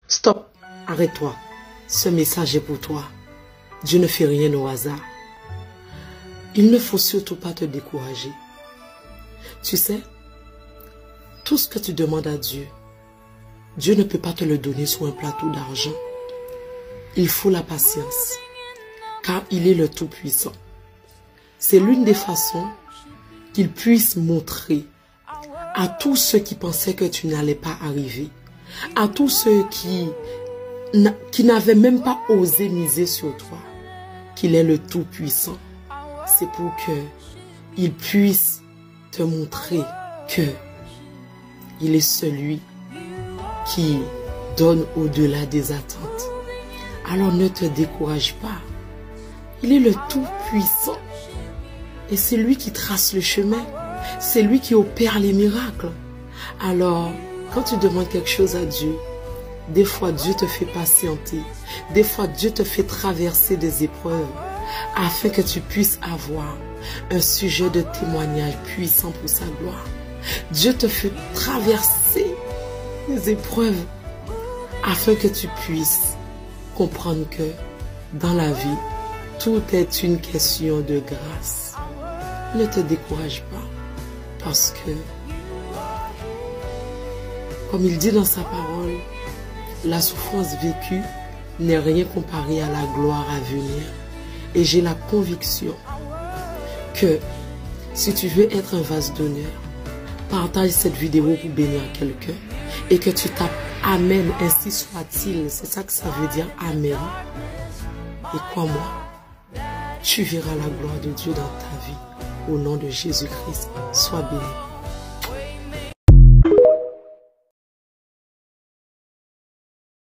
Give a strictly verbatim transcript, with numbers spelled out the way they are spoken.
Stop, arrête-toi. Ce message est pour toi. Dieu ne fait rien au hasard. Il ne faut surtout pas te décourager. Tu sais, tout ce que tu demandes à Dieu, Dieu ne peut pas te le donner sur un plateau d'argent. Il faut la patience, car il est le Tout-Puissant. C'est l'une des façons qu'il puisse montrer à tous ceux qui pensaient que tu n'allais pas arriver, à tous ceux qui, qui n'avaient même pas osé miser sur toi, qu'il est le Tout-Puissant. C'est pour qu'il puisse te montrer que il est celui qui donne au-delà des attentes. Alors ne te décourage pas. Il est le Tout-Puissant. Et c'est lui qui trace le chemin. C'est lui qui opère les miracles. Alors, quand tu demandes quelque chose à Dieu, des fois Dieu te fait patienter. Des fois Dieu te fait traverser des épreuves afin que tu puisses avoir un sujet de témoignage puissant pour sa gloire. Dieu te fait traverser des épreuves afin que tu puisses comprendre que dans la vie, tout est une question de grâce. Ne te décourage pas parce que, comme il dit dans sa parole, la souffrance vécue n'est rien comparé à la gloire à venir. Et j'ai la conviction que si tu veux être un vase d'honneur, partage cette vidéo pour bénir quelqu'un et que tu tapes Amen, ainsi soit-il. C'est ça que ça veut dire, Amen. Et crois-moi, tu verras la gloire de Dieu dans ta vie. Au nom de Jésus-Christ, sois béni.